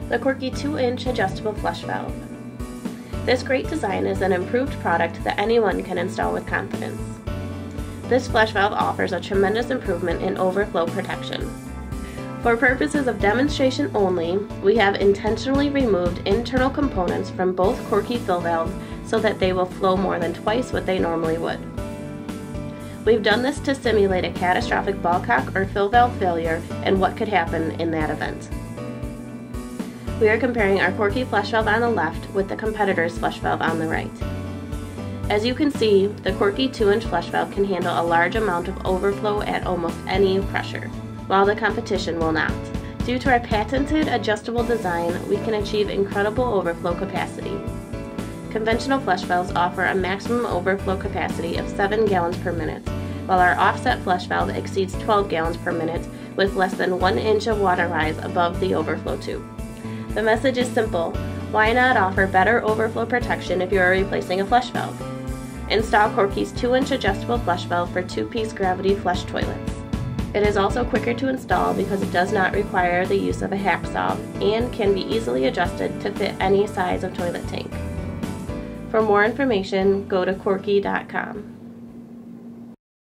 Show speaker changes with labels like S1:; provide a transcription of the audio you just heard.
S1: the Korky 2-inch adjustable flush valve. This great design is an improved product that anyone can install with confidence. This flush valve offers a tremendous improvement in overflow protection. For purposes of demonstration only, we have intentionally removed internal components from both Korky fill valves so that they will flow more than twice what they normally would. We've done this to simulate a catastrophic ballcock or fill valve failure and what could happen in that event. We are comparing our Korky flush valve on the left with the competitor's flush valve on the right. As you can see, the Korky 2-inch flush valve can handle a large amount of overflow at almost any pressure, while the competition will not. Due to our patented adjustable design, we can achieve incredible overflow capacity. Conventional flush valves offer a maximum overflow capacity of 7 gallons per minute, while our offset flush valve exceeds 12 gallons per minute with less than 1 inch of water rise above the overflow tube. The message is simple: why not offer better overflow protection if you are replacing a flush valve? Install Korky's 2-inch adjustable flush valve for 2-piece gravity flush toilets. It is also quicker to install because it does not require the use of a hacksaw and can be easily adjusted to fit any size of toilet tank. For more information, go to Korky.com.